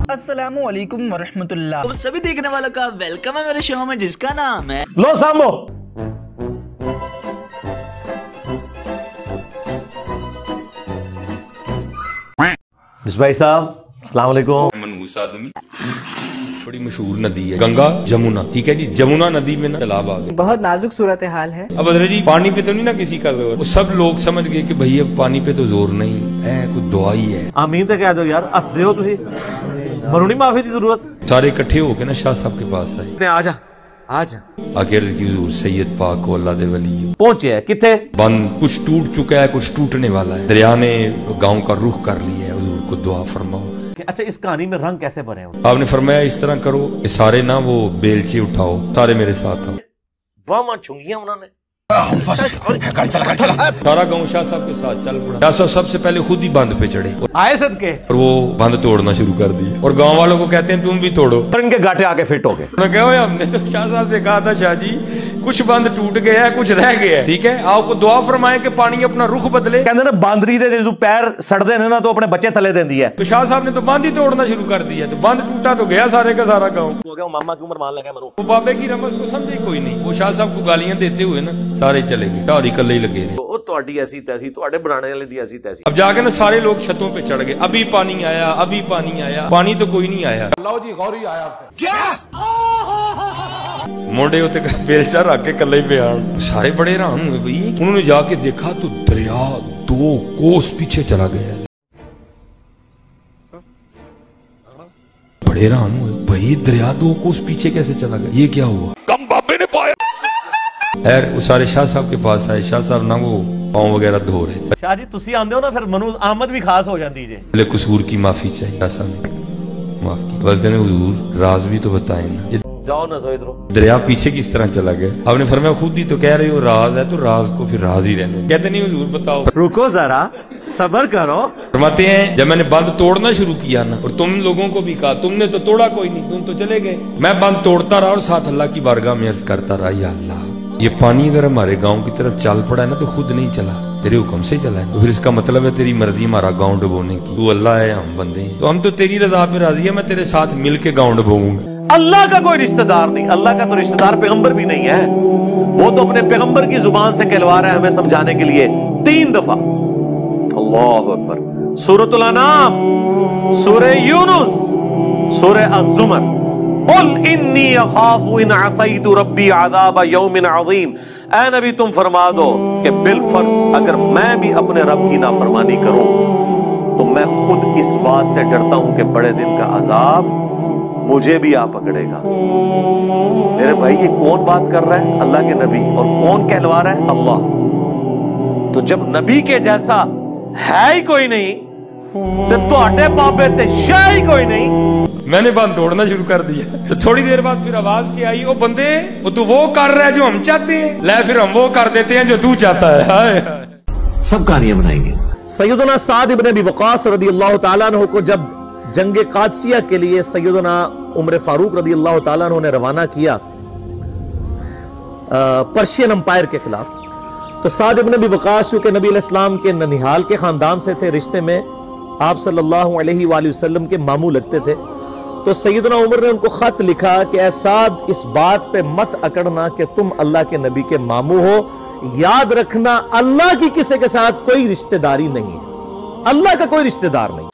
السلام علیکم ورحمۃ اللہ سبھی دیکھنے والوں کا ویلکم ہے میرے شو میں جس کا نام ہے لو سامو. جس بھائی صاحب السلام علیکم. منحوس آدمی بڑی مشہور ندی ہے گنگا جمنا، ٹھیک ہے جی. جمنا ندی میں نا سیلاب آ گئے، بہت نازک صورتحال ہے. اب حضرت جی پانی پہ تو نہیں نا کسی کا زور، وہ سب لوگ سمجھ گئے کہ بھئی اب پانی پہ تو زور نہیں ہے، کوئی دعا ہی ہے. آمین تے کہہ دو یار، ہس دیو تسی، منو نہیں معافی دی ضرورت. سارے اکٹھے ہو کے نا شاہ صاحب کے پاس آئے، آ جا آ جا. آخر کی حضور سید پاک کو اللہ دے ولی پہنچے ہے کتنے؟ بند کچھ ٹوٹ چکا ہے، کچھ ٹوٹنے والا ہے. دریا نے گاؤں کا رخ کر لیا ہے، حضور کو دعا فرماؤ. اچھا اس کہانی میں رنگ کیسے بنے ہو؟ آپ نے فرمایا اس طرح کرو کہ سارے نا وہ بیلچے اٹھاؤ، سارے میرے ساتھ آؤ. باہاں چھنگیاں انہوں نے. سارا گاؤں شاہ صاحب کے ساتھ چل پڑا. شاہ صاحب سب سے پہلے خود ہی بند پہ چڑھے آئے صدقے اور وہ بند توڑنا شروع کر دیا، اور گاؤں والوں کو کہتے ہیں تم بھی توڑو. اور ان کے گاٹے آ کے فٹ ہو گئے. میں کہا ہم نے تو شاہ صاحب سے کہا تھا شاہ جی کچھ بند ٹوٹ گیا ہے، کچھ رہ گیا ہے، ٹھیک ہے آپ کو دعا فرمائے کہ پانی اپنا رخ بدلے. کہندے نا باندری دے جو پیر سڑدے نے نا تو اپنے بچے تھلے دیندی ہے. تو شاہ صاحب نے تو بند ہی توڑنا شروع کر دیا، تو بند ٹوٹا تو گیا سارے کا سارا گاؤں. ہو گیا ماما کی عمر مان لگا منو. وہ بابے کی رمز کو سمجھے کوئی نہیں. وہ شاہ صاحب کو گالیاں دیتے ہوئے نا سارے چلے گئے، ڈاری کلے ہی لگے رہے. وہ تہاڈی ایسی تیسی تہاڈے بنانے والے دی ایسی تیسی. اب جا کے نا سارے لوگ چھتوں پہ چڑھ گئے، ابھی پانی آیا ابھی پانی آیا، پانی تو کوئی نہیں آیا. اللہ جی غوری آیا موڑے ہوتے کا بیلچہ رکھ کے کلے پہ آن. سارے بڑے حیران ہوئے بھئی. انہوں نے جا کے دیکھا تو دریا 2 کوس پیچھے چلا گیا. بڑے حیران ہوئے بھئی دریا 2 کوس پیچھے کیسے چلا گیا، یہ کیا ہوا؟ کم بابے نے پایا. خیر وہ سارے شاہ صاحب کے پاس آئے. شاہ صاحب نہ وہ پاؤں وغیرہ دھو رہے تھے. شاہ جی تسی آندے ہو نا پھر منو آمد بھی خاص ہو جاندی جے. پہلے قصور کی معافی چاہیے، شاہ صاحب نے معاف کی. بس کہنے حضور راز بھی تو بتائیں نا، یہ جاؤ نہ سو ادھر. دریا پیچھے کس طرح چلا گیا؟ آپ نے فرمایا خود ہی تو کہہ رہے ہو راز ہے، تو راز کو پھر راز ہی رہنے. کہتے نہیں حضور بتاؤ. رکو ذرا صبر کرو. فرماتے ہیں جب میں نے بند توڑنا شروع کیا نا، اور تم لوگوں کو بھی کہا، تم نے تو توڑا کوئی نہیں، تم تو چلے گئے. میں بند توڑتا رہا اور ساتھ اللہ کی بارگاہ میں عرض کرتا رہا یا اللہ یہ پانی اگر ہمارے گاؤں کی طرف چل پڑا ہے نا تو خود نہیں چلا، تیرے حکم سے چلا ہے. تو پھر اس کا مطلب ہے تیری مرضی ہمارا گاؤں ڈبونے کی. تو اللہ ہے ہم بندے ہیں، تو ہم تو تیری رضا پہ راضی ہے. میں تیرے ساتھ مل کے گاؤں ڈبوؤں گا. اللہ کا کوئی رشتہ دار نہیں، اللہ کا تو رشتہ دار پیغمبر بھی نہیں ہے. وہ تو اپنے پیغمبر کی زبان سے کہلوا رہا ہے ہمیں سمجھانے کے لیے 3 دفعہ. اللہ اکبر. سورۃ الانعام، سورہ یونس، سورہ الزمر. قل انی اخاف ان عصیت ربی عذاب یوم عظیم. اے نبی تم فرما دو کہ بالفرض اگر میں بھی اپنے رب کی نافرمانی کروں تو میں خود اس بات سے ڈرتا ہوں کہ بڑے دن کا عذاب مجھے بھی آ پکڑے گا. میرے بھائی یہ کون بات کر رہا ہے؟ اللہ کے نبی. اور کون کہلوا رہا ہے؟ اللہ. تو جب نبی کے جیسا ہے ہی کوئی نہیں تو تہاڈے بابے تے شے ہی کوئی نہیں. میں نے بند توڑنا شروع کر دیا. تو تھوڑی دیر بعد پھر آواز کی آئی، وہ بندے وہ تو وہ کر رہا ہے جو ہم چاہتے ہیں، لے پھر ہم وہ کر دیتے ہیں جو تو چاہتا ہے. ہائے سب کہانیاں بنائیں گے. سیدنا سعد ابن ابی وقاص رضی اللہ تعالیٰ عنہ کو جب جنگ قادسیہ کے لیے سیدنا عمر فاروق رضی اللہ تعالیٰ عنہ نے روانہ کیا پرشین امپائر کے خلاف، تو سعد ابن ابی وقاص چونکہ نبی علیہ السلام کے ننیحال کے خاندان سے تھے، رشتے میں آپ صلی اللہ علیہ وآلہ وسلم کے ماموں لگتے تھے. تو سیدنا عمر نے ان کو خط لکھا کہ اے سعد اس بات پہ مت اکڑنا کہ تم اللہ کے نبی کے ماموں ہو. یاد رکھنا اللہ کی کسی کے ساتھ کوئی رشتہ داری نہیں ہے، اللہ کا کوئی رشتہ دار نہیں.